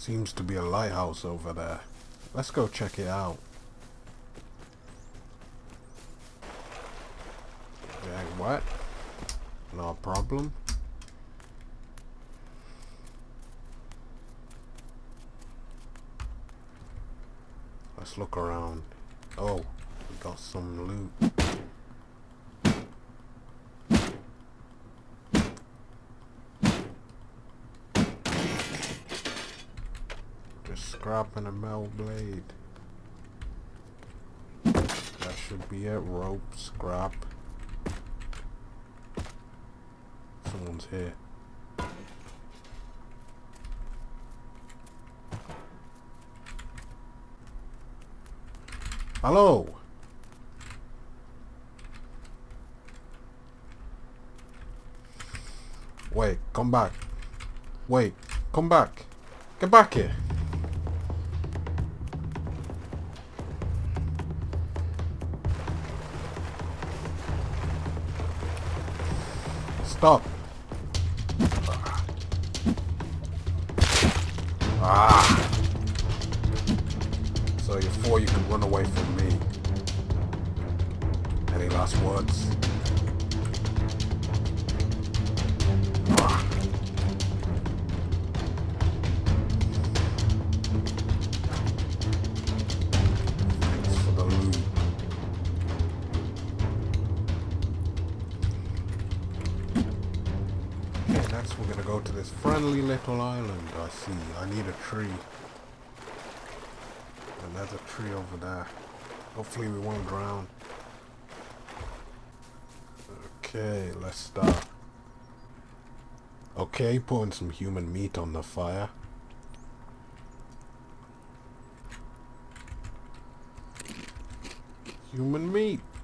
Seems to be a lighthouse over there. Let's go check it out. Yeah, what? No problem. Let's look around. Oh, we got some loot. Just scrap and a metal blade. That should be it. Rope, scrap. Someone's here. Hello. Wait, come back. Wait, come back. Get back here. Stop. Ah. So you thought you could run away from me. Any last words? Ah. Thanks for the loot. Okay, next we're gonna go to this friendly little island. I see. I need a tree. And there's a tree over there. Hopefully we won't drown. Okay, let's start. Okay, putting some human meat on the fire. Human meat.